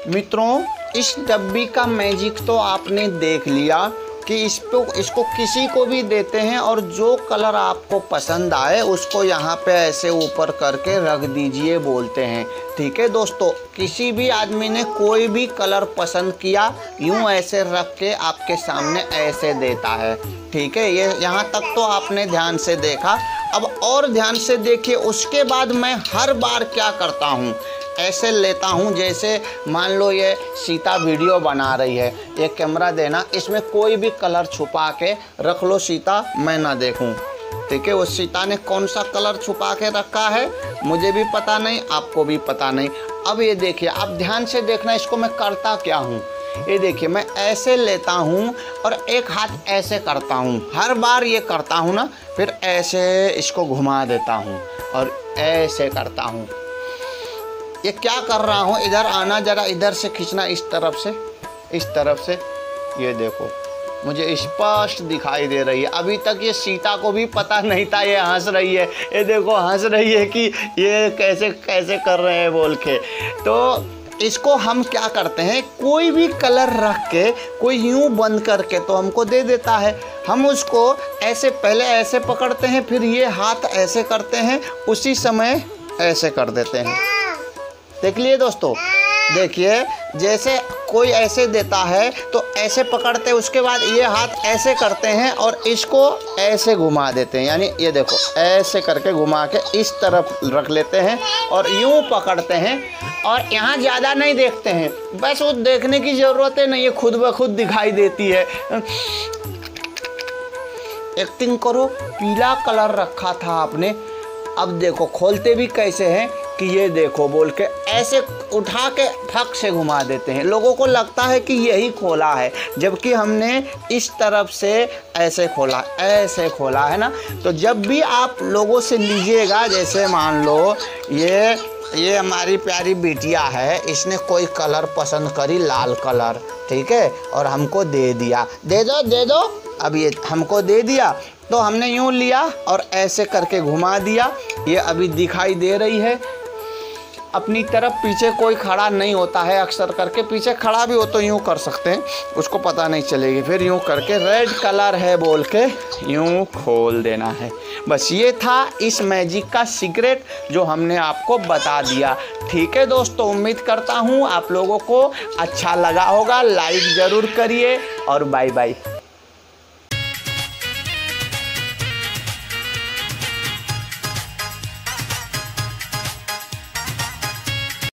मित्रों, इस डब्बी का मैजिक तो आपने देख लिया कि इसको किसी को भी देते हैं और जो कलर आपको पसंद आए उसको यहाँ पे ऐसे ऊपर करके रख दीजिए बोलते हैं। ठीक है दोस्तों, किसी भी आदमी ने कोई भी कलर पसंद किया यूँ ऐसे रख के आपके सामने ऐसे देता है। ठीक है, ये यहाँ तक तो आपने ध्यान से देखा। अब और ध्यान से देखिए, उसके बाद मैं हर बार क्या करता हूँ, ऐसे लेता हूँ। जैसे मान लो ये सीता वीडियो बना रही है, ये कैमरा देना, इसमें कोई भी कलर छुपा के रख लो सीता, मैं ना देखूँ। ठीक है, वो सीता ने कौन सा कलर छुपा के रखा है मुझे भी पता नहीं, आपको भी पता नहीं। अब ये देखिए, आप ध्यान से देखना, इसको मैं करता क्या हूँ। ये देखिए, मैं ऐसे लेता हूँ और एक हाथ ऐसे करता हूँ, हर बार ये करता हूँ ना, फिर ऐसे इसको घुमा देता हूँ और ऐसे करता हूँ। ये क्या कर रहा हूँ, इधर आना, ज़रा इधर से खींचना, इस तरफ से, इस तरफ से। ये देखो, मुझे स्पष्ट दिखाई दे रही है। अभी तक ये सीता को भी पता नहीं था, ये हंस रही है, ये देखो हंस रही है कि ये कैसे कैसे कर रहे हैं बोल के। तो इसको हम क्या करते हैं, कोई भी कलर रख के, कोई यूँ बंद करके तो हमको दे देता है। हम उसको ऐसे पहले ऐसे पकड़ते हैं, फिर ये हाथ ऐसे करते हैं, उसी समय ऐसे कर देते हैं। देख लिए दोस्तों, देखिए जैसे कोई ऐसे देता है तो ऐसे पकड़ते हैं, उसके बाद ये हाथ ऐसे करते हैं और इसको ऐसे घुमा देते हैं। यानी ये देखो, ऐसे करके घुमा के इस तरफ रख लेते हैं और यूं पकड़ते हैं और यहाँ ज़्यादा नहीं देखते हैं, बस वो देखने की ज़रूरत है नहीं, ये खुद ब खुद दिखाई देती है। एक्टिंग करो, पीला कलर रखा था आपने, अब देखो खोलते भी कैसे हैं कि ये देखो बोल के ऐसे उठा के फक से घुमा देते हैं। लोगों को लगता है कि यही खोला है, जबकि हमने इस तरफ से ऐसे खोला, ऐसे खोला है ना। तो जब भी आप लोगों से लीजिएगा, जैसे मान लो ये हमारी प्यारी बिटिया है, इसने कोई कलर पसंद करी, लाल कलर, ठीक है, और हमको दे दिया, दे दो दे दो, अब ये हमको दे दिया तो हमने यूँ लिया और ऐसे करके घुमा दिया। ये अभी दिखाई दे रही है अपनी तरफ, पीछे कोई खड़ा नहीं होता है, अक्सर करके पीछे खड़ा भी हो तो यूँ कर सकते हैं, उसको पता नहीं चलेगी। फिर यूँ करके रेड कलर है बोल के यूँ खोल देना है। बस ये था इस मैजिक का सीक्रेट जो हमने आपको बता दिया। ठीक है दोस्तों, उम्मीद करता हूँ आप लोगों को अच्छा लगा होगा। लाइक ज़रूर करिए और बाय बाय।